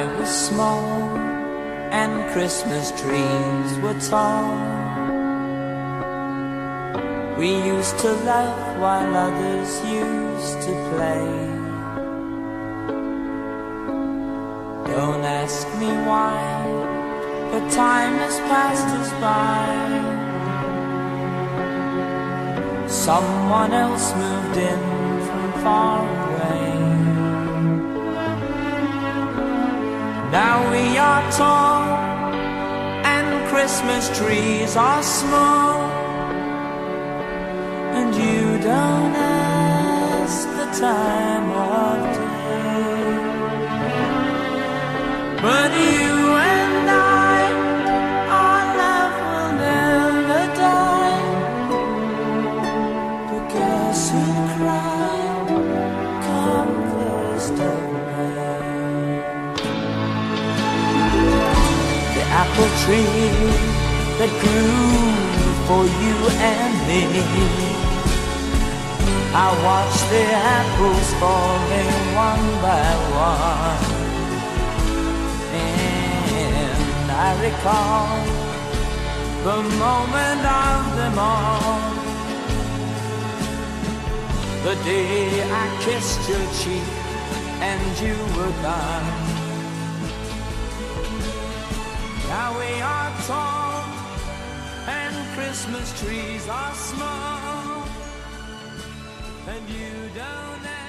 was small and Christmas trees were tall, we used to laugh while others used to play. Don't ask me why, but time has passed us by. Someone else moved in from far away. Now we are tall and Christmas trees are small, and you don't ask the time of day. But you and I, our love will never die. But guess who cried come first of May? The apple tree that grew for you and me, I watched the apples falling one by one, and I recall the moment of them all, the day I kissed your cheek and you were gone. Now we are tall and Christmas trees are small, and you don't